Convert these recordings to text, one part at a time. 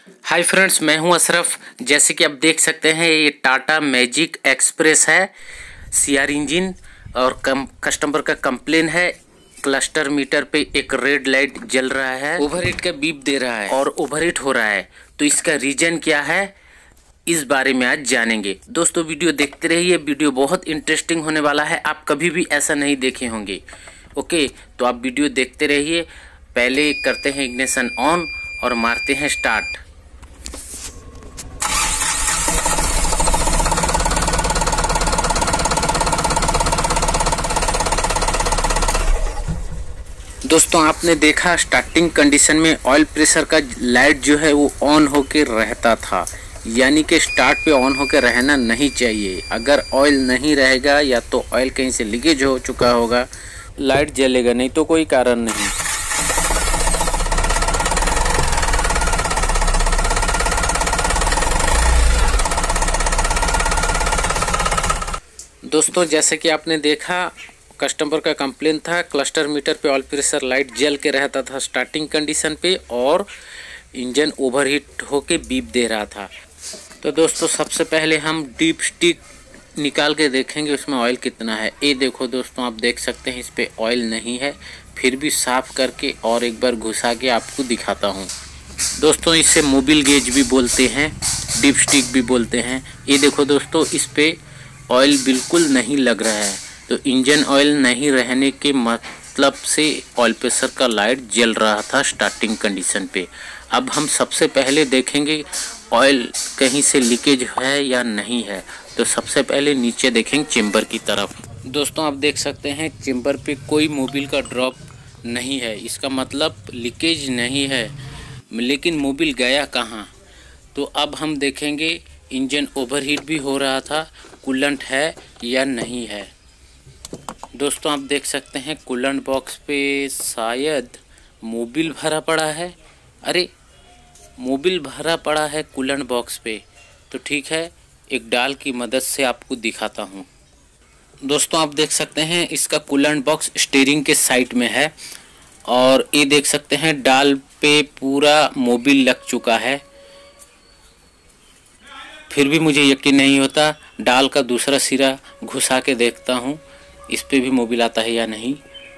Hi friends, मैं हूं अशरफ। जैसे कि आप देख सकते हैं ये टाटा मैजिक एक्सप्रेस है, सीआर इंजन और कस्टमर का कंप्लेन है। क्लस्टर मीटर पे एक रेड लाइट जल रहा है, ओवरहीट का बीप दे रहा है और ओवरहीट हो रहा है। तो इसका रीजन क्या है, इस बारे में आज जानेंगे। दोस्तों वीडियो देखते रहिए, वीडियो बहुत इंटरेस्टिंग होने वाला है। आप कभी भी ऐसा नहीं देखे होंगे। ओके, तो आप वीडियो देखते रहिए। पहले करते हैं इग्निशन ऑन और मारते हैं स्टार्ट। दोस्तों आपने देखा स्टार्टिंग कंडीशन में ऑयल प्रेशर का लाइट जो है वो ऑन होके रहता था, यानी कि स्टार्ट पे ऑन होके रहना नहीं चाहिए। अगर ऑयल नहीं रहेगा या तो ऑयल कहीं से लीकेज हो चुका होगा, लाइट जलेगा, नहीं तो कोई कारण नहीं। दोस्तों जैसे कि आपने देखा कस्टमर का कंप्लेन था, क्लस्टर मीटर पे ऑयल प्रेशर लाइट जल के रहता था स्टार्टिंग कंडीशन पे और इंजन ओवरहीट होके बीप दे रहा था। तो दोस्तों सबसे पहले हम डीप स्टिक निकाल के देखेंगे उसमें ऑयल कितना है। ये देखो दोस्तों, आप देख सकते हैं इस पे ऑयल नहीं है, फिर भी साफ करके और एक बार घुसा के आपको दिखाता हूँ। दोस्तों इसे मोबिल गेज भी बोलते हैं, डीप स्टिक भी बोलते हैं। ये देखो दोस्तों, इस पे ऑयल बिल्कुल नहीं लग रहा है, तो इंजन ऑयल नहीं रहने के मतलब से ऑयल प्रेशर का लाइट जल रहा था स्टार्टिंग कंडीशन पे। अब हम सबसे पहले देखेंगे ऑयल कहीं से लीकेज है या नहीं है। तो सबसे पहले नीचे देखेंगे चेम्बर की तरफ। दोस्तों आप देख सकते हैं चेम्बर पे कोई मोबिल का ड्रॉप नहीं है, इसका मतलब लीकेज नहीं है। लेकिन मोबिल गया कहाँ? तो अब हम देखेंगे इंजन ओवरहीट भी हो रहा था, कूलेंट है या नहीं है। दोस्तों आप देख सकते हैं कूलेंट बॉक्स पे शायद मोबिल भरा पड़ा है। अरे मोबिल भरा पड़ा है कूलेंट बॉक्स पे, तो ठीक है, एक डाल की मदद से आपको दिखाता हूँ। दोस्तों आप देख सकते हैं इसका कूलेंट बॉक्स स्टीयरिंग के साइड में है और ये देख सकते हैं डाल पे पूरा मोबिल लग चुका है। फिर भी मुझे यकीन नहीं होता, डाल का दूसरा सिरा घुसा के देखता हूँ इस पे भी मोबिल आता है या नहीं।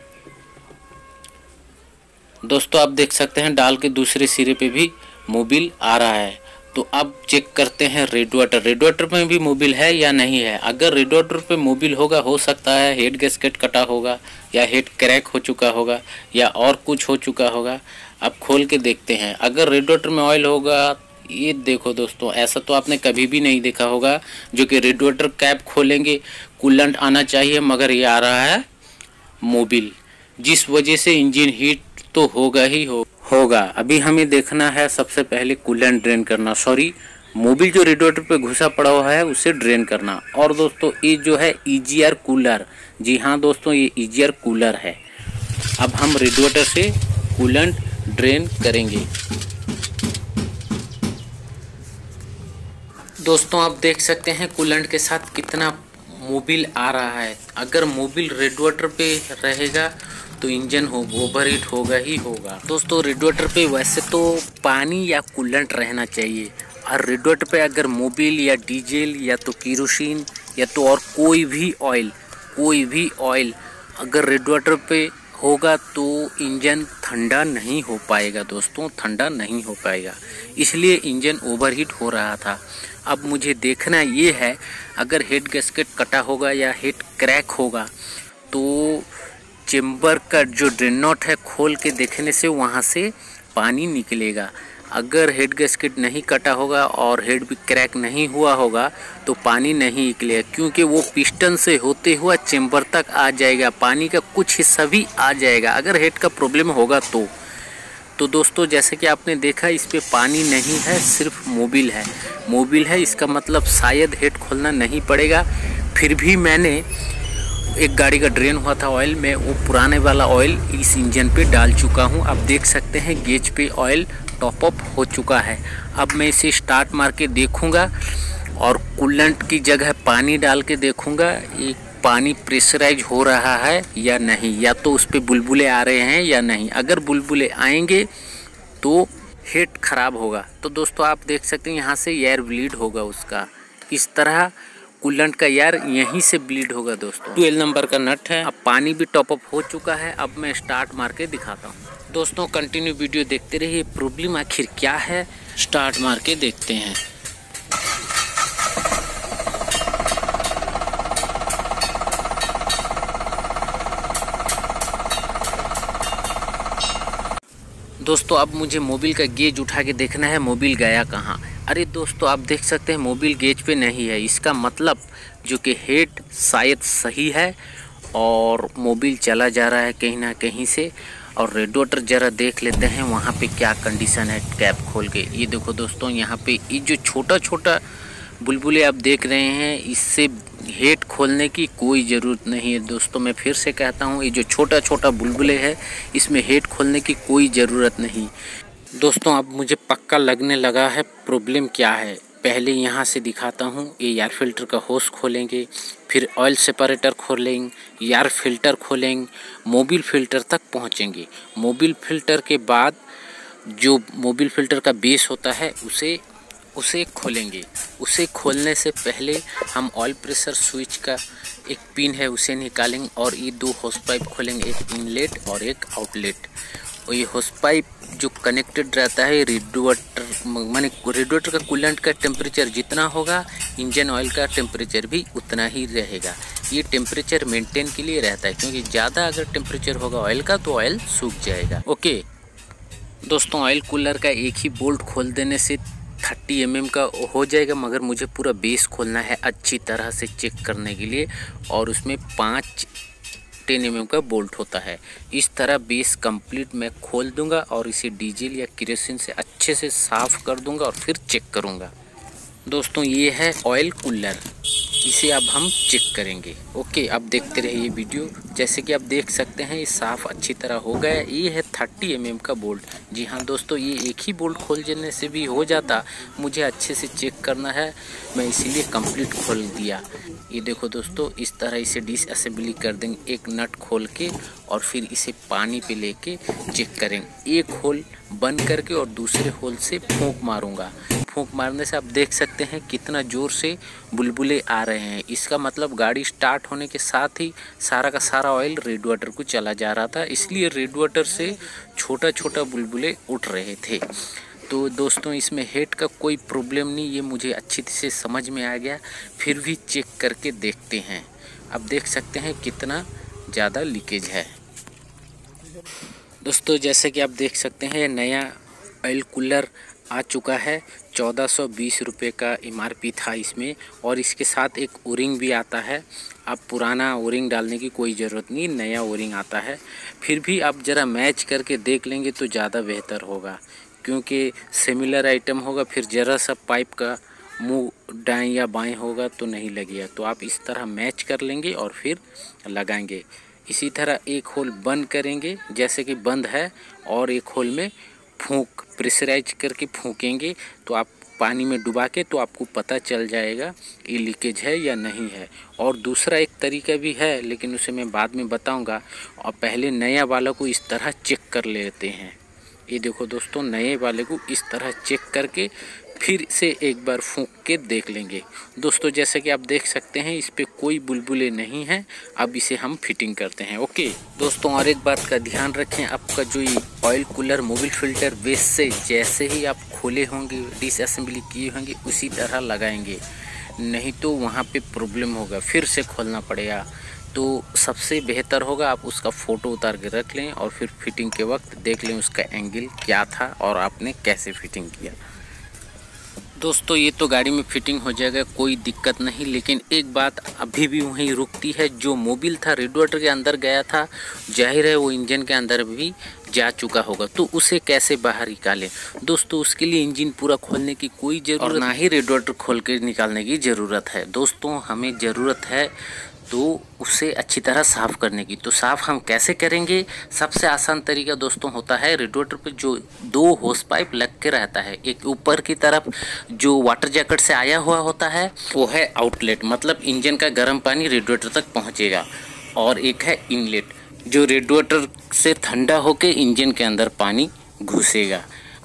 दोस्तों आप देख सकते हैं डाल के दूसरे सिरे पे भी मोबिल आ रहा है। तो अब चेक करते हैं रेडिएटर में भी मोबिल है या नहीं है। अगर रेडिएटर पे मोबिल होगा, हो सकता है हेड गैस्केट कटा होगा या हेड क्रैक हो चुका होगा या और कुछ हो चुका होगा। अब खोल के देखते हैं। अगर रेडिएटर में ऑयल होगा, ये देखो दोस्तों, ऐसा तो आपने कभी भी नहीं देखा होगा जो कि रेडिएटर कैप खोलेंगे कूलेंट आना चाहिए, मगर ये आ रहा है मोबिल, जिस वजह से इंजन हीट तो होगा ही होगा। अभी हमें देखना है सबसे पहले कूलेंट ड्रेन करना, सॉरी मोबिल जो रेडिएटर पे घुसा पड़ा हुआ है उसे ड्रेन करना। और दोस्तों ये जो है ईजीआर कूलर, जी हाँ दोस्तों ये ईजीआर कूलर है। अब हम रेडिएटर से कूलेंट ड्रेन करेंगे। दोस्तों आप देख सकते हैं कूलेंट के साथ कितना मोबिल आ रहा है। अगर मोबिल रेडिएटर पे रहेगा तो इंजन ओवरहीट होगा ही होगा। दोस्तों रेडिएटर पे वैसे तो पानी या कूलेंट रहना चाहिए, और रेडिएटर पे अगर मोबिल या डीजल या तो केरोसिन या तो और कोई भी ऑयल अगर रेडिएटर पे होगा तो इंजन ठंडा नहीं हो पाएगा। दोस्तों ठंडा नहीं हो पाएगा, इसलिए इंजन ओवरहीट हो रहा था। अब मुझे देखना ये है, अगर हेड गैस्केट कटा होगा या हेड क्रैक होगा तो चेम्बर का जो ड्रेन नॉट है खोल के देखने से वहाँ से पानी निकलेगा। अगर हेड गैस्केट नहीं कटा होगा और हेड भी क्रैक नहीं हुआ होगा तो पानी नहीं निकलेगा, क्योंकि वो पिस्टन से होते हुआ चेम्बर तक आ जाएगा, पानी का कुछ हिस्सा भी आ जाएगा अगर हेड का प्रॉब्लम होगा तो दोस्तों जैसे कि आपने देखा इस पे पानी नहीं है, सिर्फ मोबिल है। इसका मतलब शायद हेड खोलना नहीं पड़ेगा। फिर भी मैंने एक गाड़ी का ड्रेन हुआ था ऑयल में, वो पुराने वाला ऑयल इस इंजन पे डाल चुका हूँ। आप देख सकते हैं गेज पे ऑयल टॉप अप हो चुका है। अब मैं इसे स्टार्ट मार के देखूँगा और कूलेंट की जगह पानी डाल के देखूँगा ये पानी प्रेशराइज हो रहा है या नहीं, या तो उस पर बुलबुले आ रहे हैं या नहीं। अगर बुलबुले आएंगे तो हेड खराब होगा। तो दोस्तों आप देख सकते हैं यहाँ से एयर ब्लीड होगा उसका, इस तरह कूलेंट का एयर यहीं से ब्लीड होगा दोस्तों। 12 नंबर का नट है। अब पानी भी टॉप अप हो चुका है। अब मैं स्टार्ट मार के दिखाता हूँ। दोस्तों कंटिन्यू वीडियो देखते रहिए, प्रॉब्लम आखिर क्या है स्टार्ट मार के देखते हैं। दोस्तों अब मुझे मोबिल का गेज उठा के देखना है मोबिल गया कहाँ। अरे दोस्तों आप देख सकते हैं मोबिल गेज पे नहीं है। इसका मतलब जो कि हेड शायद सही है और मोबिल चला जा रहा है कहीं ना कहीं से। और रेडिएटर ज़रा देख लेते हैं वहाँ पे क्या कंडीशन है कैप खोल के। ये देखो दोस्तों यहाँ पे ये जो छोटा छोटा बुलबुले आप देख रहे हैं, इससे हेड खोलने की कोई ज़रूरत नहीं है दोस्तों। मैं फिर से कहता हूँ, ये जो छोटा छोटा बुलबुले है इसमें हेड खोलने की कोई ज़रूरत नहीं। दोस्तों अब मुझे पक्का लगने लगा है प्रॉब्लम क्या है। पहले यहाँ से दिखाता हूँ। ये एयर फिल्टर का होस खोलेंगे, फिर ऑयल सेपरेटर खोलेंगे, एयर फिल्टर खोलेंगे, मोबिल फिल्टर तक पहुँचेंगे। मोबिल फिल्टर के बाद जो मोबिल फिल्टर का बेस होता है उसे खोलेंगे। उसे खोलने से पहले हम ऑयल प्रेशर स्विच का एक पिन है उसे निकालेंगे और ये 2 होस पाइप खोलेंगे, एक इनलेट और एक आउटलेट। और ये होस पाइप जो कनेक्टेड रहता है रेडिएटर, माने रेडिएटर का कूलेंट का टेम्परेचर जितना होगा इंजन ऑयल का टेम्परेचर भी उतना ही रहेगा। ये टेम्परेचर मेंटेन के लिए रहता है, क्योंकि ज़्यादा अगर टेम्परेचर होगा ऑयल का तो ऑयल सूख जाएगा। ओके दोस्तों, ऑयल कूलर का एक ही बोल्ट खोल देने से 30 mm का हो जाएगा, मगर मुझे पूरा बेस खोलना है अच्छी तरह से चेक करने के लिए। और उसमें 5 10 mm का बोल्ट होता है। इस तरह बेस कंप्लीट मैं खोल दूंगा और इसे डीजल या केरोसिन से अच्छे से साफ़ कर दूंगा और फिर चेक करूंगा। दोस्तों ये है ऑयल कूलर, इसे अब हम चेक करेंगे। ओके अब देखते रहिए वीडियो। जैसे कि आप देख सकते हैं ये साफ़ अच्छी तरह हो गया। ये है 30 mm का बोल्ट। जी हाँ दोस्तों, ये एक ही बोल्ट खोल देने से भी हो जाता, मुझे अच्छे से चेक करना है, मैं इसीलिए कंप्लीट खोल दिया। ये देखो दोस्तों, इस तरह इसे डिसअसेंबली कर देंगे एक नट खोल के और फिर इसे पानी पे लेके चेक करेंगे। एक होल बंद करके और दूसरे होल से फूंक मारूंगा। फूंक मारने से आप देख सकते हैं कितना ज़ोर से बुलबुले आ रहे हैं। इसका मतलब गाड़ी स्टार्ट होने के साथ ही सारा का सारा ऑयल रेडिएटर को चला जा रहा था, इसलिए रेडिएटर से छोटा छोटा बुलबुले उठ रहे थे। तो दोस्तों इसमें हेड का कोई प्रॉब्लम नहीं, ये मुझे अच्छी से समझ में आ गया। फिर भी चेक करके देखते हैं। अब देख सकते हैं कितना ज़्यादा लीकेज है। दोस्तों जैसे कि आप देख सकते हैं नया ऑयल कूलर आ चुका है। 1420 रुपये का MRP था इसमें, और इसके साथ एक ओरिंग भी आता है। अब पुराना ओरिंग डालने की कोई ज़रूरत नहीं, नया ओरिंग आता है। फिर भी आप ज़रा मैच करके देख लेंगे तो ज़्यादा बेहतर होगा, क्योंकि सिमिलर आइटम होगा फिर ज़रा सा पाइप का मुंह दाएं या बाएं होगा तो नहीं लगेगा। तो आप इस तरह मैच कर लेंगे और फिर लगाएंगे। इसी तरह एक होल बंद करेंगे जैसे कि बंद है, और एक होल में फूंक प्रेशराइज करके फूकेंगे तो आप पानी में डुबा के तो आपको पता चल जाएगा ये लीकेज है या नहीं है। और दूसरा एक तरीका भी है, लेकिन उसे मैं बाद में बताऊंगा। और पहले नया वाला को इस तरह चेक कर लेते हैं। ये देखो दोस्तों, नए वाले को इस तरह चेक करके फिर से एक बार फूंक के देख लेंगे। दोस्तों जैसे कि आप देख सकते हैं इस पे कोई बुलबुले नहीं हैं। अब इसे हम फिटिंग करते हैं। ओके दोस्तों, और एक बात का ध्यान रखें, आपका जो ये oil cooler Mobil filter base से जैसे ही आप खोले होंगे डिसअसेंबली किए होंगे उसी तरह लगाएंगे, नहीं तो वहाँ पे प्रॉब्लम होगा, फिर से खोलना पड़ेगा। तो सबसे बेहतर होगा आप उसका फ़ोटो उतार के रख लें और फिर फिटिंग के वक्त देख लें उसका एंगल क्या था और आपने कैसे फिटिंग किया। दोस्तों ये तो गाड़ी में फिटिंग हो जाएगा, कोई दिक्कत नहीं। लेकिन एक बात अभी भी वहीं रुकती है, जो मोबिल था रेडिएटर के अंदर गया था, जाहिर है वो इंजन के अंदर भी जा चुका होगा, तो उसे कैसे बाहर निकालें। दोस्तों उसके लिए इंजन पूरा खोलने की कोई ज़रूरत और ना ही रेडिएटर खोल के निकालने की ज़रूरत है। दोस्तों हमें ज़रूरत है तो उसे अच्छी तरह साफ़ करने की। तो साफ़ हम कैसे करेंगे? सबसे आसान तरीका दोस्तों होता है, रेडिएटर पे जो 2 होस पाइप लग के रहता है, एक ऊपर की तरफ जो वाटर जैकेट से आया हुआ होता है वो है आउटलेट, मतलब इंजन का गर्म पानी रेडिएटर तक पहुंचेगा, और एक है इनलेट जो रेडिएटर से ठंडा होकर इंजन के अंदर पानी घुसेगा।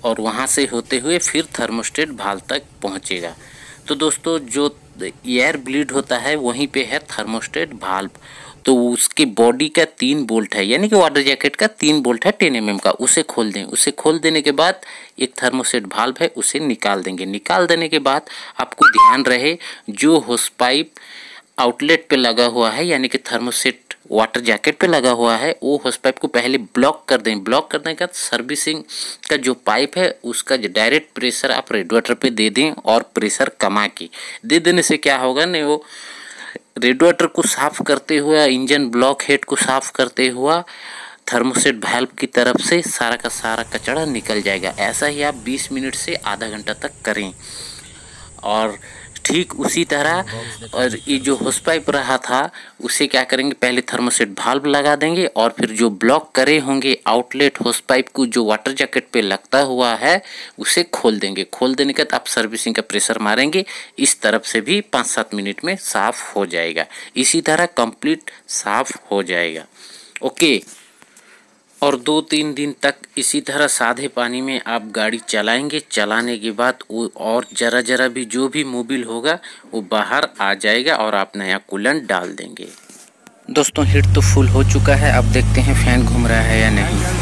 और वहाँ से होते हुए फिर थर्मोस्टेट भाल्व तक पहुँचेगा। तो दोस्तों जो एयर ब्लीड होता है वहीं पे है थर्मोस्टेट भाल्व। तो उसके बॉडी का 3 बोल्ट है, यानी कि वाटर जैकेट का 3 बोल्ट है 10 mm का, उसे खोल दें। उसे खोल देने के बाद एक थर्मोस्टेट भाल्व है उसे निकाल देंगे। निकाल देने के बाद आपको ध्यान रहे जो होस पाइप आउटलेट पे लगा हुआ है, यानी कि थर्मोस्टेट वाटर जैकेट पे लगा हुआ है, वो होस पाइप को पहले ब्लॉक कर दें। ब्लॉक करने के बाद सर्विसिंग का जो पाइप है उसका जो डायरेक्ट प्रेशर आप रेडिएटर पे दे दें और प्रेशर कमा के दे देने से क्या होगा ना, वो रेडिएटर को साफ करते हुए, इंजन ब्लॉक हेड को साफ करते हुआ थर्मोस्टेट वाल्व की तरफ से सारा का सारा कचरा निकल जाएगा। ऐसा ही आप 20 मिनट से आधा घंटा तक करें। और ठीक उसी तरह और ये जो होस पाइप रहा था उसे क्या करेंगे, पहले थर्मोस्टेट वाल्व लगा देंगे और फिर जो ब्लॉक करे होंगे आउटलेट होस पाइप को जो वाटर जैकेट पे लगता हुआ है उसे खोल देंगे। खोल देने के बाद आप सर्विसिंग का प्रेशर मारेंगे, इस तरफ से भी 5-7 मिनट में साफ हो जाएगा। इसी तरह कंप्लीट साफ हो जाएगा। ओके। और 2-3 दिन तक इसी तरह सादे पानी में आप गाड़ी चलाएंगे। चलाने के बाद वो और ज़रा भी जो भी मोबिल होगा वो बाहर आ जाएगा और आप नया कूलेंट डाल देंगे। दोस्तों हीट तो फुल हो चुका है, अब देखते हैं फैन घूम रहा है या नहीं।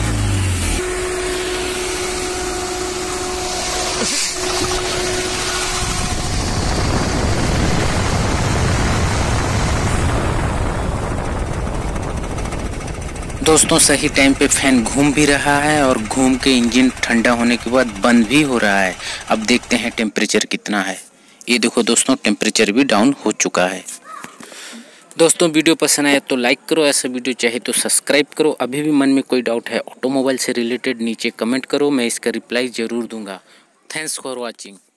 दोस्तों सही टाइम पे फैन घूम भी रहा है और घूम के इंजन ठंडा होने के बाद बंद भी हो रहा है। अब देखते हैं टेम्परेचर कितना है। ये देखो दोस्तों टेम्परेचर भी डाउन हो चुका है। दोस्तों वीडियो पसंद आया तो लाइक करो, ऐसा वीडियो चाहे तो सब्सक्राइब करो। अभी भी मन में कोई डाउट है ऑटोमोबाइल से रिलेटेड नीचे कमेंट करो, मैं इसका रिप्लाई ज़रूर दूंगा। Thanks for watching.